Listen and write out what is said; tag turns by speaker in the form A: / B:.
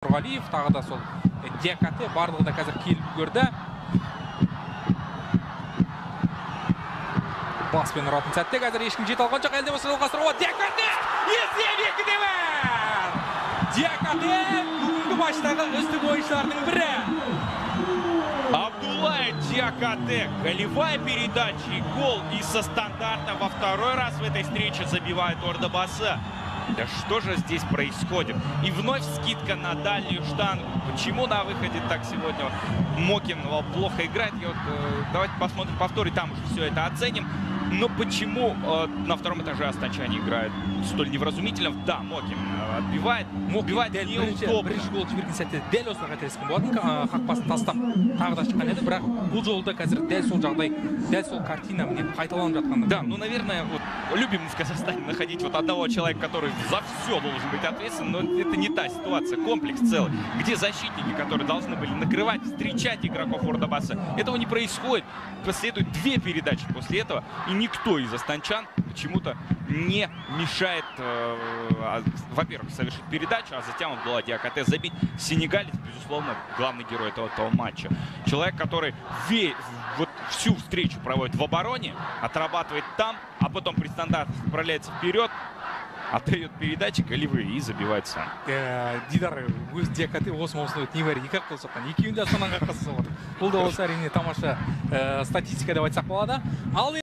A: Нұрғалиев, тағы да сол Диакате барлығы да қазір келіп көрді. Баспен ұратын сәтте қазір ешкім жете алған жоқ. Әлде болса жалғастыруға Диакате! Есеп 2-1! Диакате бүгінгі матчтағы үздік ойыншылардың бірі.
B: Абдуллай Диакате. Голевая передача и гол. И со стандарта во второй раз в этой встрече забивает Ордабасы. Да что же здесь происходит? И вновь скидка на дальнюю штангу. Почему на выходе так сегодня Мокин плохо играет? Давайте посмотрим повтор и там уже все это оценим. Но почему на втором этаже астанчане играют столь невразумительно? Да, Мокин отбивает. Отбивает неудобно.
A: Бірінші гол жіберген сәтте дәл осыны қателескен болатын. Қақпасын тастап тағы да шыққан еді. Бірақ бұл жолда қазір дәл сол жағдай, дәл сол картина мне қайталанып жатқанда.
B: Да, ну, наверное, вот, любим в Казахстане находить вот одного человека, который за все должен быть ответственен, но это не та ситуация, комплекс целый, где защитники, которые должны были накрывать, встречать игроков Ордабасы. Этого не происходит. Последует 2 передачи после этого, и никто из астанчан почему-то не мешает, во-первых, совершить передачу, а затем Абдуллай Диакате забить. Сенегалец, безусловно, главный герой этого матча. Человек, который вот всю встречу проводит в обороне, отрабатывает там, а потом при стандартах отправляется вперед, отдает передачи голевые и забивает сам.
A: Дидар өз Диакате осы маусымда небәрі 2 гол соққан. Екеуінде астанаға қатысып отыр. Бұл да осы әрине тамаша статистика деп айтсақ болады.